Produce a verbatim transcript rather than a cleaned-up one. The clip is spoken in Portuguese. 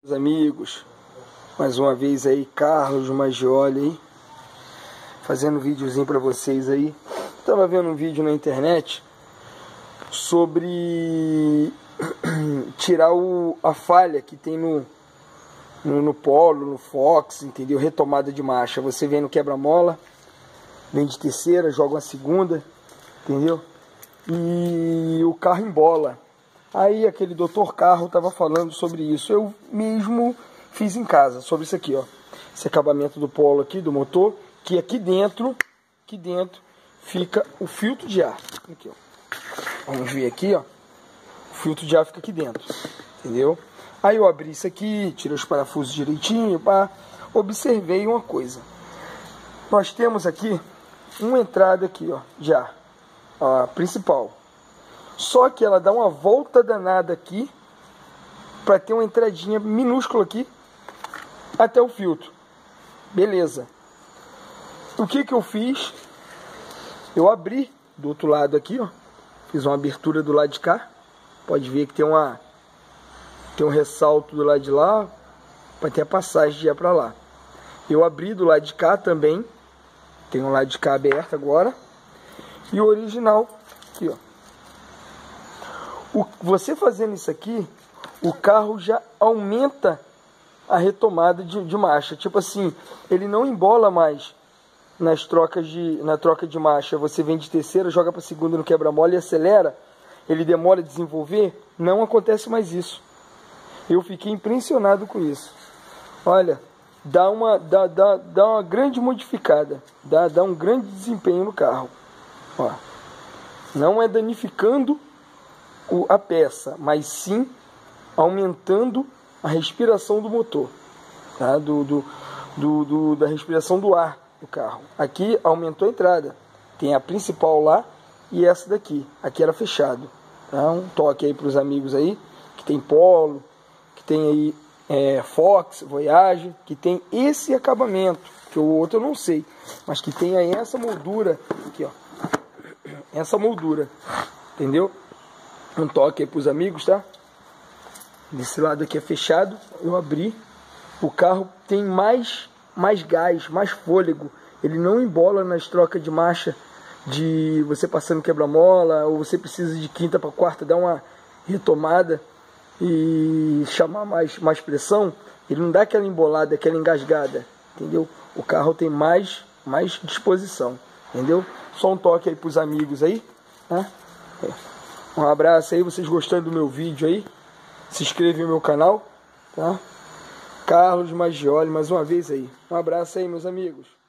Meus amigos, mais uma vez aí, Carlos Maggioli aí, fazendo um videozinho pra vocês aí. Tava vendo um vídeo na internet sobre tirar o, a falha que tem no, no, no Polo, no Fox, entendeu? Retomada de marcha. Você vem no quebra-mola, vem de terceira, joga uma segunda, entendeu? E o carro embola. Aí aquele doutor Carro estava falando sobre isso. Eu mesmo fiz em casa, sobre isso aqui, ó. Esse acabamento do polo aqui, do motor, que aqui dentro, aqui dentro, fica o filtro de ar. Aqui, ó. Vamos ver aqui, ó. O filtro de ar fica aqui dentro, entendeu? Aí eu abri isso aqui, tirei os parafusos direitinho, pá. Observei uma coisa. Nós temos aqui uma entrada aqui, ó, de ar, a principal. Só que ela dá uma volta danada aqui para ter uma entradinha minúscula aqui até o filtro. Beleza. O que que eu fiz? Eu abri do outro lado aqui, ó. Fiz uma abertura do lado de cá. Pode ver que tem uma tem um ressalto do lado de lá para ter a passagem de ar para lá. Eu abri do lado de cá também. Tem um lado de cá aberto agora. E o original aqui, ó. O, você fazendo isso aqui, o carro já aumenta a retomada de, de marcha. Tipo assim, ele não embola mais nas trocas de, na troca de marcha. Você vem de terceira, joga para segunda no quebra-mola e acelera. Ele demora a desenvolver. Não acontece mais isso. Eu fiquei impressionado com isso. Olha, dá uma, dá, dá, dá uma grande modificada. Dá, dá um grande desempenho no carro. Ó, não é danificando O, a peça, mas sim aumentando a respiração do motor, tá? do, do, do, do, da respiração do ar do carro. Aqui aumentou a entrada, tem a principal lá e essa daqui, aqui era fechado. Tá? Um toque aí para os amigos aí, que tem Polo, que tem aí é, Fox, Voyage, que tem esse acabamento, que o outro eu não sei, mas que tem aí essa moldura, aqui ó, essa moldura, entendeu? Um toque aí para os amigos, tá? Desse lado aqui é fechado, eu abri. O carro tem mais, mais gás, mais fôlego. Ele não embola nas trocas de marcha de você passando quebra-mola, ou você precisa de quinta para quarta dar uma retomada e chamar mais, mais pressão. Ele não dá aquela embolada, aquela engasgada, entendeu? O carro tem mais, mais disposição, entendeu? Só um toque aí para os amigos aí, tá? É. Um abraço aí, vocês gostando do meu vídeo aí, se inscreve no meu canal, tá? Carlos Maggioli, mais uma vez aí. Um abraço aí, meus amigos.